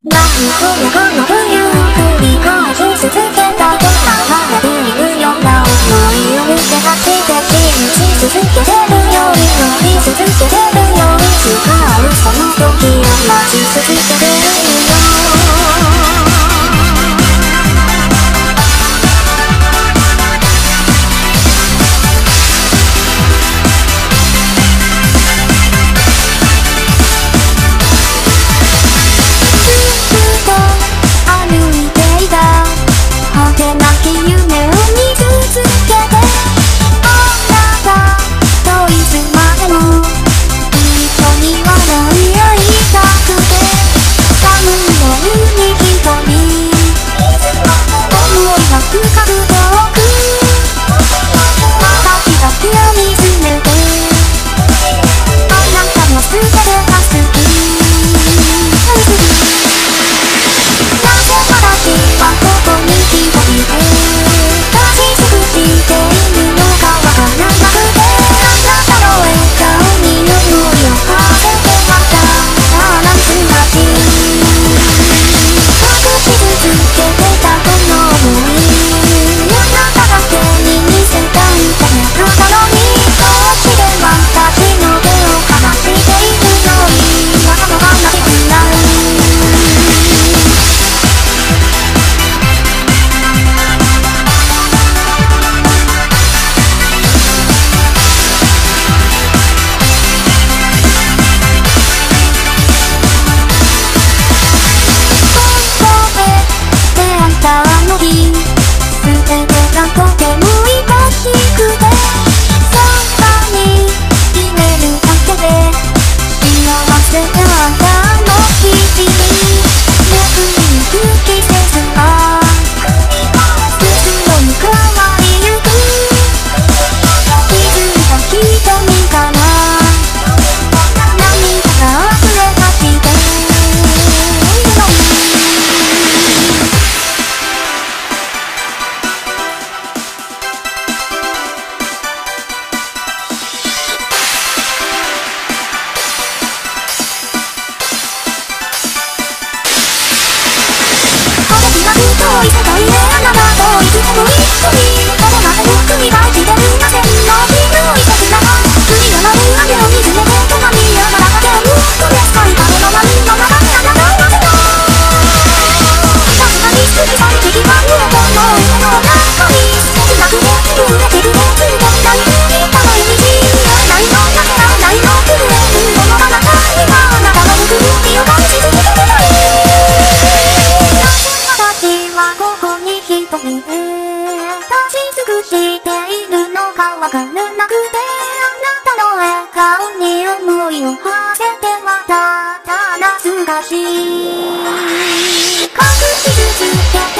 何個もこの冬繰り返し続けたけど離れているような想いを見て走って信じ続けてるように乗り続けてるように誓うその時を待ち続けてるよ。遠い世界であなたといつも一緒にここまで僕に大事でみんな線の広い桜が降りやまる雨を見つめて隣り合わなかける取り扱い風の波の中にあなたがいた確かに過ぎ去り的な上との上の中に切なくて震えてくれついてない言った毎日ないのかけらないの震えるものがなか今あなたのぬくもりを感じ続けてないここに一人立ち尽くしているのかわからなくてあなたの笑顔に思いを馳せてはただ懐かしい隠し続け